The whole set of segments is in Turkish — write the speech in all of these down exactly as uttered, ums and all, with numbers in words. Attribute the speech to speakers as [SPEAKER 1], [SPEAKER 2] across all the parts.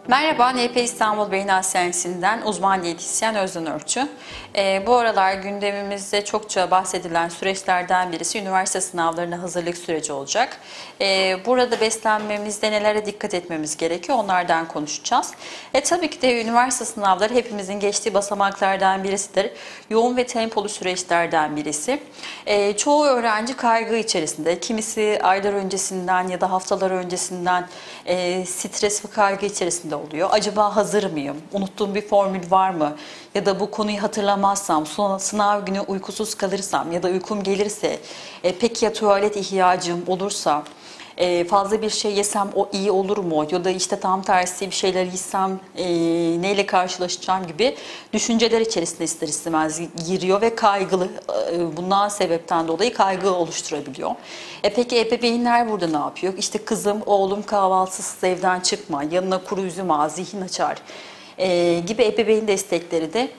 [SPEAKER 1] Merhaba, N P İstanbul Beyin Hastanesi'nden uzman diyetisyen Özden Örçü. E, bu aralar gündemimizde çokça bahsedilen süreçlerden birisi üniversite sınavlarına hazırlık süreci olacak. E, burada beslenmemizde nelere dikkat etmemiz gerekiyor onlardan konuşacağız. E, tabii ki de üniversite sınavları hepimizin geçtiği basamaklardan birisidir. Yoğun ve tempolu süreçlerden birisi. E, çoğu öğrenci kaygı içerisinde, kimisi aylar öncesinden ya da haftalar öncesinden e, stres ve kaygı içerisinde oluyor. Acaba hazır mıyım? Unuttuğum bir formül var mı? Ya da bu konuyu hatırlamazsam, sonra sınav günü uykusuz kalırsam ya da uykum gelirse, e, peki ya tuvalet ihtiyacım olursa, e, fazla bir şey yesem o iyi olur mu? Ya da işte tam tersi bir şeyler yesem e, neyle karşılaşacağım gibi düşünceler içerisinde ister istemez giriyor ve kaygılı, e, bundan sebepten dolayı kaygı oluşturabiliyor. E peki ebeveynler burada ne yapıyor? İşte kızım, oğlum kahvaltısız evden çıkma, yanına kuru üzüm al, zihin açar e, gibi ebeveyn destekleri de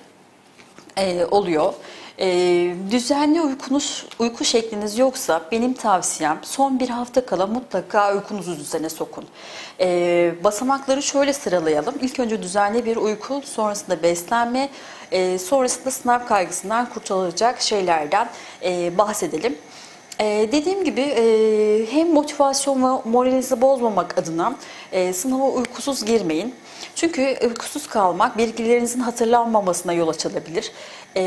[SPEAKER 1] e, oluyor. E, düzenli uykunuz, uyku şekliniz yoksa benim tavsiyem son bir hafta kala mutlaka uykunuzu düzene sokun. E, basamakları şöyle sıralayalım. İlk önce düzenli bir uyku, sonrasında beslenme, e, sonrasında sınav kaygısından kurtulacak şeylerden e, bahsedelim. Ee, dediğim gibi e, hem motivasyon ve moralinizi bozmamak adına e, sınava uykusuz girmeyin. Çünkü uykusuz kalmak bilgilerinizin hatırlanmamasına yol açabilir. E,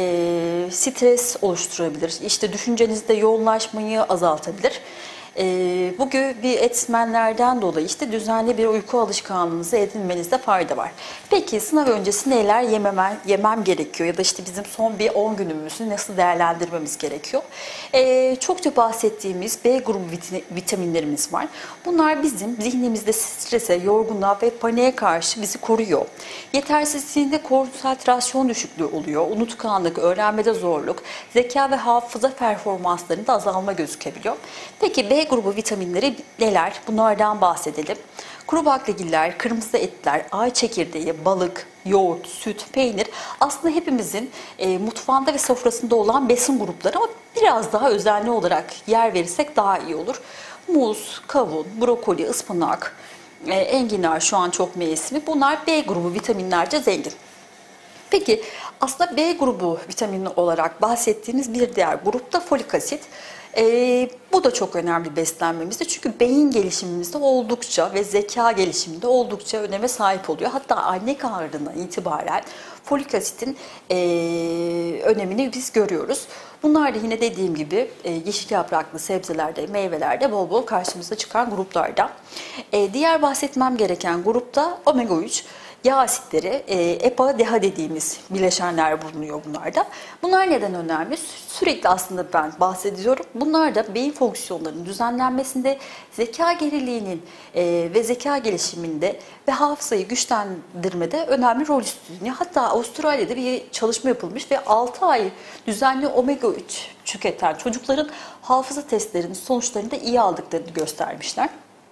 [SPEAKER 1] stres oluşturabilir. İşte düşüncenizde yoğunlaşmayı azaltabilir. E, bu gibi etmenlerden dolayı işte düzenli bir uyku alışkanlığınızı edinmenizde fayda var. Peki sınav öncesi neler yememem, yemem gerekiyor ya da işte bizim son bir on günümüzü nasıl değerlendirmemiz gerekiyor? E, çokça bahsettiğimiz B grubu vitaminlerimiz var. Bunlar bizim zihnimizde strese, yorgunluğa ve paniğe karşı bizi koruyor. Yetersizliğinde konsantrasyon düşüklüğü oluyor, unutkanlık, öğrenmede zorluk, zeka ve hafıza performanslarında azalma gözükebiliyor. Peki B grubu vitaminleri neler? Bunlardan bahsedelim. Kuru baklagiller, kırmızı etler, ay çekirdeği, balık, yoğurt, süt, peynir aslında hepimizin e, mutfağında ve sofrasında olan besin grupları ama biraz daha özenli olarak yer verirsek daha iyi olur. Muz, kavun, brokoli, ıspanak, e, enginar şu an çok mevsimi. Bunlar B grubu vitaminlerce zengin. Peki aslında B grubu vitamini olarak bahsettiğimiz bir diğer grupta folik asit. Ee, bu da çok önemli beslenmemizde çünkü beyin gelişimimizde oldukça ve zeka gelişiminde oldukça öneme sahip oluyor. Hatta anne karnından itibaren folik asitin e, önemini biz görüyoruz. Bunlar da yine dediğim gibi e, yeşil yapraklı sebzelerde, meyvelerde bol bol karşımıza çıkan gruplardan. E, diğer bahsetmem gereken grupta omega üç. Yağ asitleri, e, E P A, D H A dediğimiz bileşenler bulunuyor bunlarda. Bunlar neden önemli? Sürekli aslında ben bahsediyorum. Bunlar da beyin fonksiyonlarının düzenlenmesinde, zeka geriliğinin e, ve zeka gelişiminde ve hafızayı güçlendirmede önemli rol üstleniyor. Hatta Avustralya'da bir çalışma yapılmış ve altı ay düzenli omega üç tüketen çocukların hafıza testlerinin sonuçlarını da iyi aldıklarını göstermişler.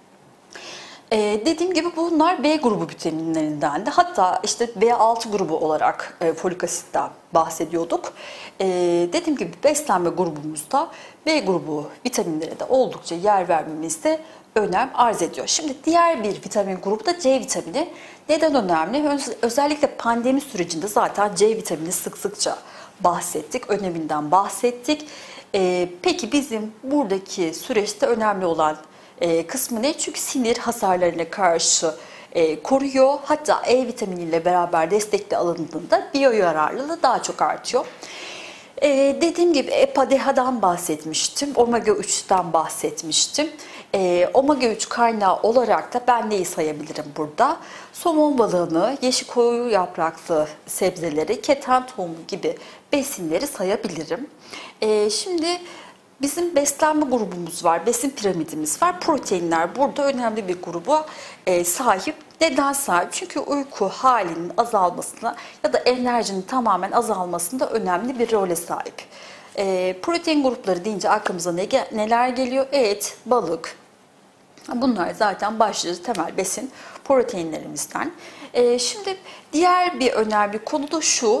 [SPEAKER 1] Ee, dediğim gibi bunlar B grubu vitaminlerinden de hatta işte B altı grubu olarak e, folik asitten bahsediyorduk. Ee, dediğim gibi beslenme grubumuzda B grubu vitaminlere de oldukça yer vermemizde önem arz ediyor. Şimdi diğer bir vitamin grubu da C vitamini. Neden önemli? Öz özellikle pandemi sürecinde zaten C vitamini sık sıkça bahsettik, öneminden bahsettik. Ee, peki bizim buradaki süreçte önemli olan E, kısmı ne? Çünkü sinir hasarlarına karşı e, koruyor. Hatta E vitaminiyle beraber destekli alındığında biyoyararlılığı daha çok artıyor. E, dediğim gibi E P A, D H A'dan bahsetmiştim. omega üçten bahsetmiştim. E, omega üç kaynağı olarak da ben neyi sayabilirim burada? Somon balığını, yeşil koyu yapraklı sebzeleri, keten tohumu gibi besinleri sayabilirim. E, şimdi bizim beslenme grubumuz var, besin piramidimiz var. Proteinler burada önemli bir gruba e, sahip. Neden sahip? Çünkü uyku halinin azalmasına ya da enerjinin tamamen azalmasında önemli bir role sahip. E, protein grupları deyince aklımıza ne, neler geliyor? Et, balık. Bunlar zaten başlıca temel besin proteinlerimizden. E, şimdi diğer bir önemli konu da şu.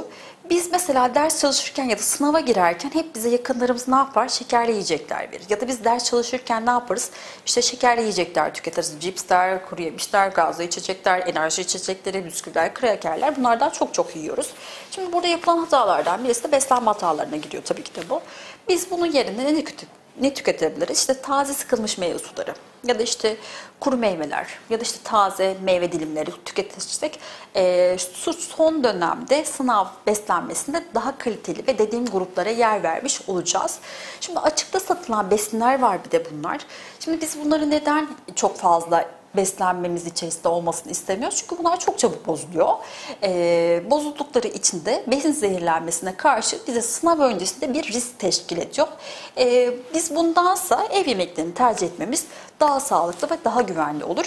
[SPEAKER 1] Biz mesela ders çalışırken ya da sınava girerken hep bize yakınlarımız ne yapar? Şekerli yiyecekler verir. Ya da biz ders çalışırken ne yaparız? İşte şekerli yiyecekler tüketiriz. Cipsler, kuru yemişler, gazlı içecekler, enerji içecekleri, bisküviler, krakerler, bunlardan çok çok yiyoruz. Şimdi burada yapılan hatalardan birisi de beslenme hatalarına giriyor tabii ki de bu. Biz bunun yerine ne tüket ne tüketebiliriz? İşte taze sıkılmış meyve suları ya da işte kuru meyveler ya da işte taze meyve dilimleri tüketirsek e, şu son dönemde sınav beslenmesinde daha kaliteli ve dediğim gruplara yer vermiş olacağız. Şimdi açıkta satılan besinler var bir de bunlar. Şimdi biz bunları neden çok fazla beslenmemiz içerisinde olmasını istemiyoruz? Çünkü bunlar çok çabuk bozuluyor. Ee, bozuldukları için de besin zehirlenmesine karşı bize sınav öncesinde bir risk teşkil ediyor. Ee, biz bundansa ev yemeklerini tercih etmemiz daha sağlıklı ve daha güvenli olur.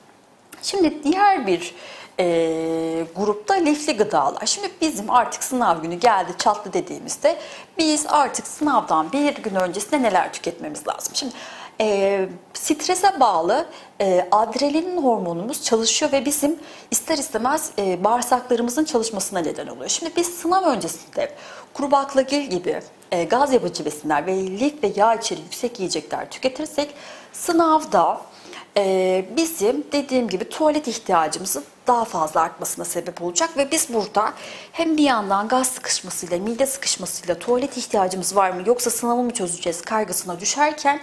[SPEAKER 1] Şimdi diğer bir e, grupta lifli gıdalar. Şimdi bizim artık sınav günü geldi çatlı dediğimizde biz artık sınavdan bir gün öncesinde neler tüketmemiz lazım? Şimdi e, strese bağlı e, adrenalin hormonumuz çalışıyor ve bizim ister istemez e, bağırsaklarımızın çalışmasına neden oluyor. Şimdi biz sınav öncesinde kuru baklagil gibi e, gaz yapıcı besinler ve lif ve yağ içeriği yüksek yiyecekler tüketirsek sınavda Ee, bizim dediğim gibi tuvalet ihtiyacımızın daha fazla artmasına sebep olacak ve biz burada hem bir yandan gaz sıkışmasıyla, mide sıkışmasıyla tuvalet ihtiyacımız var mı yoksa sınavı mı çözeceğiz kaygısına düşerken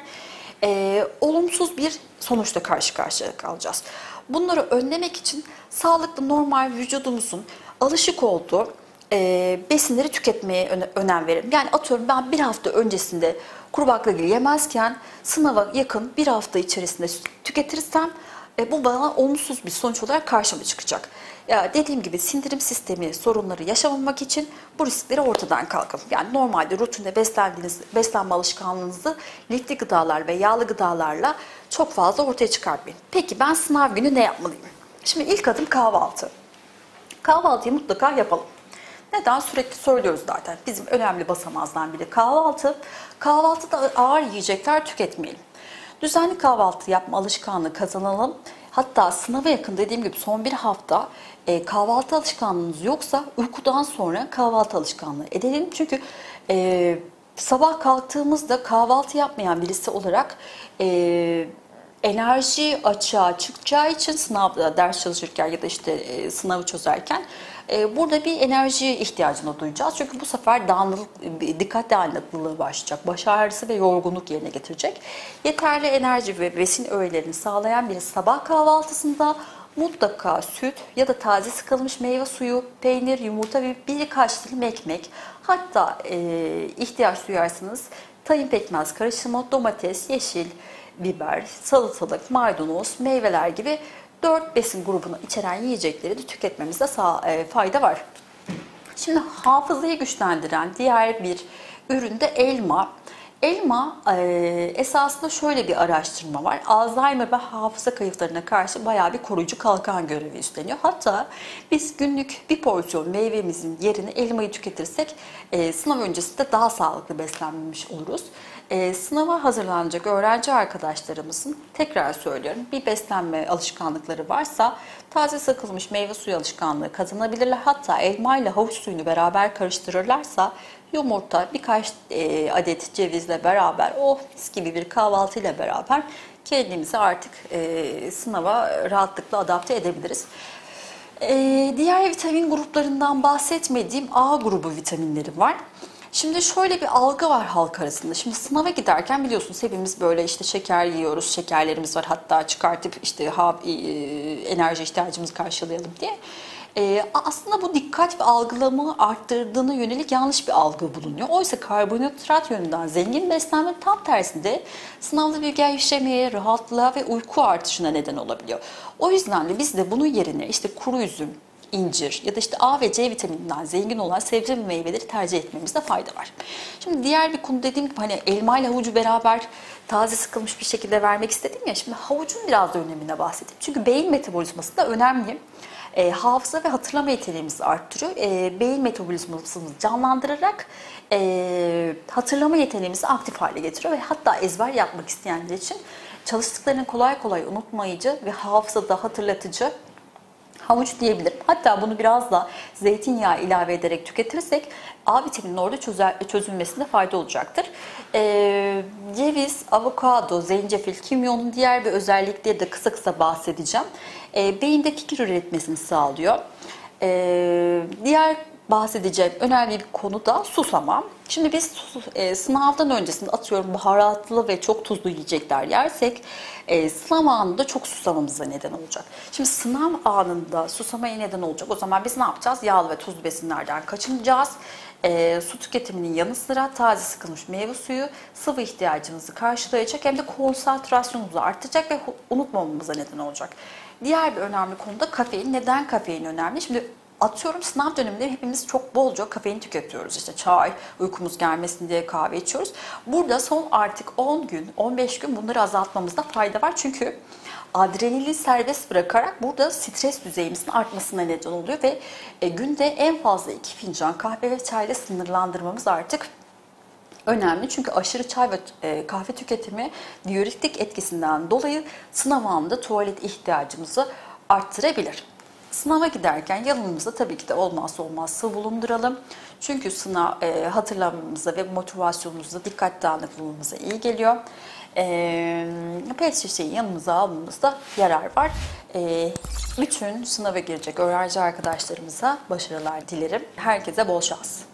[SPEAKER 1] e, olumsuz bir sonuçla karşı karşıya kalacağız. Bunları önlemek için sağlıklı normal vücudumuzun alışık olduğu e, besinleri tüketmeye öne, önem verelim. Yani atıyorum ben bir hafta öncesinde kuru baklagil yemezken sınava yakın bir hafta içerisinde tüketirsem e, bu bana olumsuz bir sonuç olarak karşıma çıkacak. Ya dediğim gibi sindirim sistemi sorunları yaşamamak için bu riskleri ortadan kalkalım. Yani normalde rutinde beslendiğiniz beslenme alışkanlığınızı lifli gıdalar ve yağlı gıdalarla çok fazla ortaya çıkartmayın. Peki ben sınav günü ne yapmalıyım? Şimdi ilk adım kahvaltı. Kahvaltıyı mutlaka yapalım. Neden? Sürekli söylüyoruz zaten. Bizim önemli basamazdan biri kahvaltı. Kahvaltıda ağır yiyecekler tüketmeyelim. Düzenli kahvaltı yapma alışkanlığı kazanalım. Hatta sınava yakın dediğim gibi son bir hafta e, kahvaltı alışkanlığınız yoksa uykudan sonra kahvaltı alışkanlığı edelim. Çünkü e, sabah kalktığımızda kahvaltı yapmayan birisi olarak e, enerji açığa çıkacağı için sınavda ders çalışırken ya da işte e, sınavı çözerken e, burada bir enerji ihtiyacını duyacağız. Çünkü bu sefer dağınıklık, dikkat dağınıklığı başlayacak. Baş ağrısı ve yorgunluk yerine getirecek. Yeterli enerji ve besin öğelerini sağlayan bir sabah kahvaltısında mutlaka süt ya da taze sıkılmış meyve suyu, peynir, yumurta ve birkaç dilim ekmek, hatta e, ihtiyaç duyarsanız tahin pekmez karışımı, domates, yeşil biber, salatalık, maydanoz, meyveler gibi dört besin grubunu içeren yiyecekleri de tüketmemizde e, fayda var. Şimdi hafızayı güçlendiren diğer bir ürün de elma. Elma e, esasında şöyle bir araştırma var. Alzheimer ve hafıza kayıplarına karşı bayağı bir koruyucu kalkan görevi üstleniyor. Hatta biz günlük bir porsiyon meyvemizin yerine elmayı tüketirsek e, sınav öncesinde daha sağlıklı beslenmiş oluruz. E, sınava hazırlanacak öğrenci arkadaşlarımızın, tekrar söylüyorum, bir beslenme alışkanlıkları varsa taze sıkılmış meyve suyu alışkanlığı kazanabilirler. Hatta elma ile havuç suyunu beraber karıştırırlarsa yumurta, birkaç e, adet cevizle beraber oh mis gibi bir kahvaltıyla beraber kendimizi artık e, sınava rahatlıkla adapte edebiliriz. E, diğer vitamin gruplarından bahsetmediğim A grubu vitaminleri var. Şimdi şöyle bir algı var halk arasında. Şimdi sınava giderken biliyorsunuz hepimiz böyle işte şeker yiyoruz, şekerlerimiz var. Hatta çıkartıp işte ha, e, enerji ihtiyacımızı karşılayalım diye. E, aslında bu dikkat ve algılama arttırdığına yönelik yanlış bir algı bulunuyor. Oysa karbonhidrat yönünden zengin beslenme tam tersinde sınavda bir gevşemeye, rahatlığa ve uyku artışına neden olabiliyor. O yüzden de biz de bunun yerine işte kuru üzüm, incir ya da işte A ve C vitamininden zengin olan sebze ve meyveleri tercih etmemizde fayda var. Şimdi diğer bir konu dediğim gibi hani elma ile havucu beraber taze sıkılmış bir şekilde vermek istedim ya. Şimdi havucun biraz da önemine bahsedeyim. Çünkü beyin metabolizması da önemli. E, hafıza ve hatırlama yeteneğimizi arttırıyor. E, beyin metabolizmasımızı canlandırarak e, hatırlama yeteneğimizi aktif hale getiriyor ve hatta ezber yapmak isteyenler için çalıştıklarını kolay kolay unutmayıcı ve hafızada hatırlatıcı Havuç diyebilirim. Hatta bunu biraz da zeytinyağı ilave ederek tüketirsek A vitamininin orada çözer, çözülmesinde fayda olacaktır. Ee, ceviz, avokado, zencefil, kimyonun diğer bir özellikleri de kısa kısa bahsedeceğim. Ee, beyinde fikir üretmesini sağlıyor. Ee, diğer bahsedeceğim önemli bir konu da susama. Şimdi biz e, sınavdan öncesinde atıyorum baharatlı ve çok tuzlu yiyecekler yersek e, sınav anında çok susamamıza neden olacak. Şimdi sınav anında susamaya neden olacak. O zaman biz ne yapacağız? Yağlı ve tuzlu besinlerden kaçınacağız. E, su tüketiminin yanı sıra taze sıkılmış meyve suyu sıvı ihtiyacımızı karşılayacak hem de konsantrasyonumuzu artacak ve unutmamamıza neden olacak. Diğer bir önemli konu da kafein. Neden kafein önemli? Şimdi atıyorum sınav döneminde hepimiz çok bolca kafein tüketiyoruz. İşte çay, uykumuz gelmesin diye kahve içiyoruz. Burada son artık on gün, on beş gün bunları azaltmamızda fayda var. Çünkü adrenalini serbest bırakarak burada stres düzeyimizin artmasına neden oluyor ve e, günde en fazla iki fincan kahve ve çayla sınırlandırmamız artık önemli. Çünkü aşırı çay ve e, kahve tüketimi diüretik etkisinden dolayı sınav anında tuvalet ihtiyacımızı arttırabilir. Sınava giderken yanımızda tabii ki de olmazsa olmaz sıvı bulunduralım. Çünkü sınav e, hatırlamamıza ve motivasyonumuza, dikkat dağınıklığımıza iyi geliyor. E, pet şişeyi yanımıza almamızda yarar var. E, bütün sınava girecek öğrenci arkadaşlarımıza başarılar dilerim. Herkese bol şans.